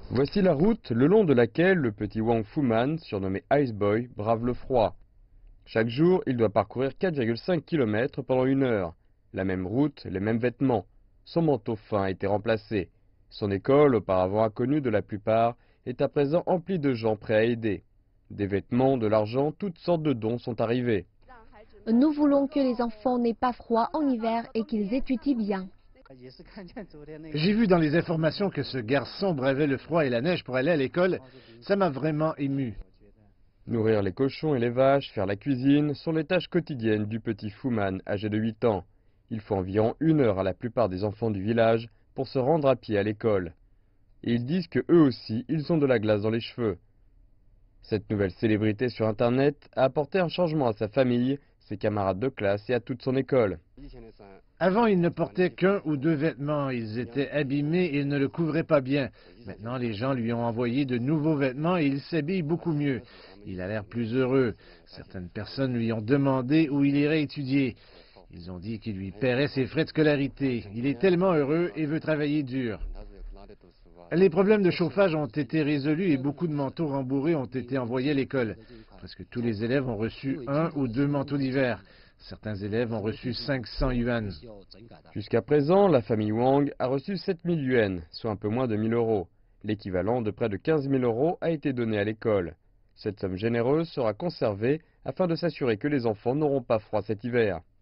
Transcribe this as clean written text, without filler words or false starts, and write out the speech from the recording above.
Voici la route le long de laquelle le petit Wang Fuman, surnommé Ice Boy, brave le froid. Chaque jour, il doit parcourir 4,5 km pendant 1 heure. La même route, les mêmes vêtements. Son manteau fin a été remplacé. Son école, auparavant inconnue de la plupart, est à présent emplie de gens prêts à aider. Des vêtements, de l'argent, toutes sortes de dons sont arrivés. Nous voulons que les enfants n'aient pas froid en hiver et qu'ils étudient bien. J'ai vu dans les informations que ce garçon bravait le froid et la neige pour aller à l'école. Ça m'a vraiment ému. Nourrir les cochons et les vaches, faire la cuisine, sont les tâches quotidiennes du petit Fuman, âgé de 8 ans. Il faut environ 1 heure à la plupart des enfants du village pour se rendre à pied à l'école. Et ils disent que eux aussi, ils ont de la glace dans les cheveux. Cette nouvelle célébrité sur Internet a apporté un changement à sa famille, ses camarades de classe et à toute son école. Avant, il ne portait qu'un ou deux vêtements. Ils étaient abîmés et il ne le couvrait pas bien. Maintenant, les gens lui ont envoyé de nouveaux vêtements et il s'habille beaucoup mieux. Il a l'air plus heureux. Certaines personnes lui ont demandé où il irait étudier. Ils ont dit qu'il lui paierait ses frais de scolarité. Il est tellement heureux et veut travailler dur. Les problèmes de chauffage ont été résolus et beaucoup de manteaux rembourrés ont été envoyés à l'école. Presque tous les élèves ont reçu 1 ou 2 manteaux d'hiver. Certains élèves ont reçu 500 yuan. Jusqu'à présent, la famille Wang a reçu 7000 yuan, soit un peu moins de 1000 euros. L'équivalent de près de 15 000 euros a été donné à l'école. Cette somme généreuse sera conservée afin de s'assurer que les enfants n'auront pas froid cet hiver.